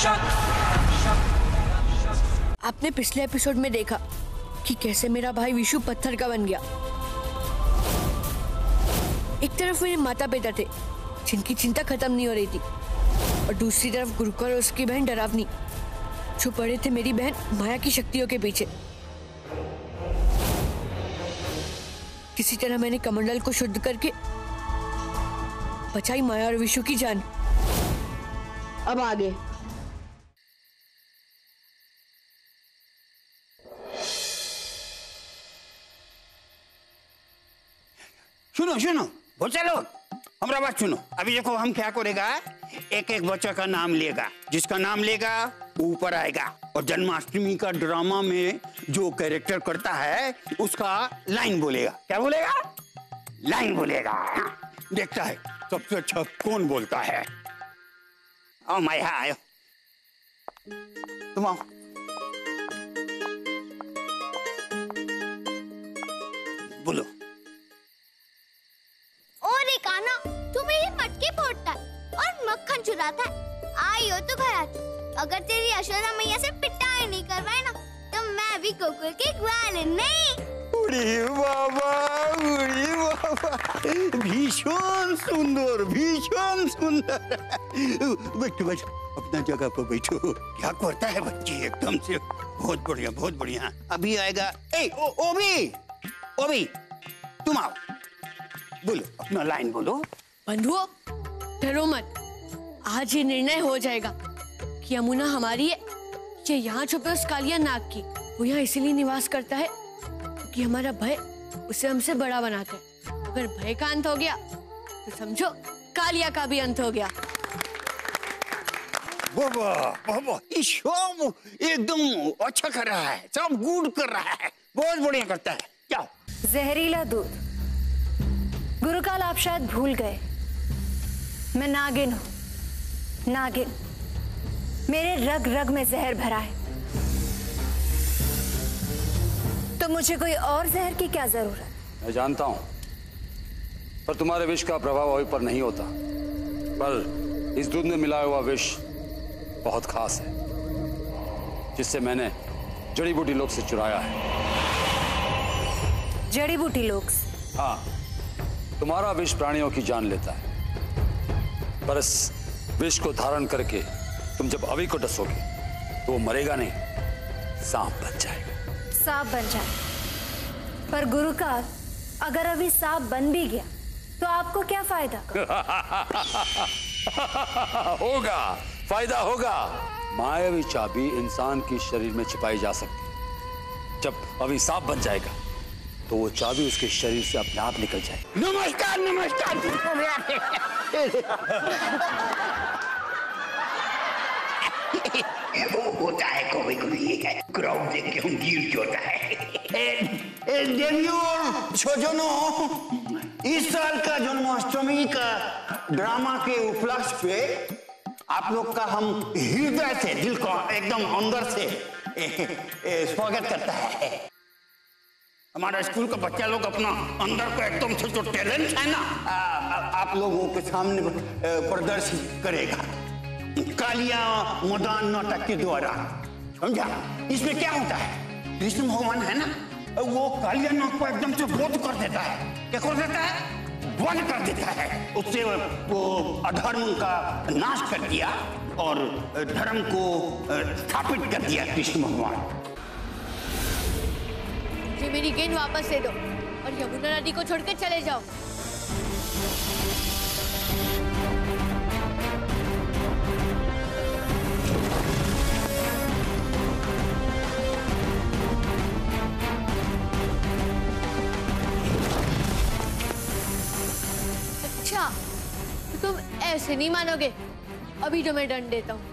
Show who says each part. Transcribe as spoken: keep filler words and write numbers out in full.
Speaker 1: आपने पिछले एपिसोड में देखा कि कैसे मेरा भाई विशु पत्थर का बन गया। एक तरफ मेरे माता पिता थे जिनकी चिंता खत्म नहीं हो रही थी, और दूसरी तरफ गुरुकर और उसकी बहन डरावनी जो पड़े थे मेरी बहन माया की शक्तियों के पीछे। किसी तरह मैंने कमंडल को शुद्ध करके बचाई माया और विशु की जान।
Speaker 2: अब आगे
Speaker 3: सुनो सुनो बोल चलो, हमारा बात सुनो। अभी देखो हम क्या करेगा, एक एक बच्चा का नाम लेगा, जिसका नाम लेगा ऊपर आएगा, और जन्माष्टमी का ड्रामा में जो कैरेक्टर करता है उसका लाइन बोलेगा। क्या बोलेगा? लाइन बोलेगा। देखता है सबसे अच्छा कौन बोलता है। आओ माया आयो, तुम आओ। बोलो।
Speaker 4: और एक आना, तू मेरी मटकी फोड़ता है और मक्खन चुराता है। आई हो तो घर आ। अगर तेरी यशोदा मैया से पिटाई नहीं करवाए ना तो मैं भी गोकुल की ग्वाल नहीं।
Speaker 3: उड़ी बाबा, उड़ी बाबा, भीषण सुंदर, भीषण सुंदर। बैठो बैठो, अपना जगह पर बैठो। क्या करता है बच्ची एकदम से, बहुत बढ़िया बहुत बढ़िया। अभी आएगा ए ओ, ओबी ओबी, तुम आओ, बोलो अपना लाइन बोलो।
Speaker 1: बंधुओं डरो मत, आज ये निर्णय हो जाएगा कि यमुना हमारी है। ये यहाँ छुपे उस कालिया नाग की, वो यहाँ इसीलिए निवास करता है कि हमारा भय उसे हमसे बड़ा बनाता है। अगर भय का अंत हो गया तो समझो कालिया का भी अंत हो गया।
Speaker 3: बाबा बाबा, एकदम अच्छा कर रहा है, सब गुड कर रहा है, बहुत बढ़िया करता है। क्या
Speaker 5: जहरीला दूध। गुरुकाल आप शायद भूल गए, मैं नागिन हूं। नागिन, मेरे रग रग में जहर भरा है, तो मुझे कोई और जहर की क्या जरूरत?
Speaker 6: मैं जानता हूं, पर तुम्हारे विष का प्रभाव अभी पर नहीं होता। पर इस दूध में मिलाया हुआ विष बहुत खास है, जिससे मैंने जड़ी बूटी लोग से चुराया है।
Speaker 5: जड़ी बूटी लोग?
Speaker 6: हाँ, तुम्हारा विष प्राणियों की जान लेता है, पर इस विष को धारण करके तुम जब अभी को डसोगे तो वो मरेगा नहीं, सांप बन जाएगा।
Speaker 5: सांप बन जाए? पर गुरुकाल, अगर अभी सांप बन भी गया तो आपको क्या फायदा?
Speaker 6: होगा, फायदा होगा। मायावी चाबी इंसान के शरीर में छिपाई जा सकती है। जब अभी सांप बन जाएगा तो वो चाबी उसके शरीर से अपने आप निकल जाएगी।
Speaker 3: नमस्कार नमस्कार। वो होता है कभी कभी, क्राउड देख के हम गिर होता है। देवियों और स्वजनों, इस साल का जन्माष्टमी का ड्रामा के उपलक्ष्य पे आप लोग का हम हृदय से, दिल को एकदम अंदर से स्वागत करता है। हमारा स्कूल का बच्चा लोग अपना अंदर का एकदम से जो टैलेंट है ना, आ, आ, आप लोगों के सामने प्रदर्शित करेगा कालिया मदान नाटक के द्वारा। समझा? इसमें क्या होता है, कृष्ण भगवान है ना, वो कालिया नाग को एकदम से वध कर देता है। क्या कर देता है? वध कर देता है। उससे वो अधर्म का नाश कर दिया और धर्म को स्थापित कर दिया कृष्ण भगवान।
Speaker 1: मुझे मेरी गेंद वापस दे दो और यमुना नदी को छोड़कर चले जाओ। अच्छा, तो तुम ऐसे नहीं मानोगे। अभी तो मैं दंड देता हूँ।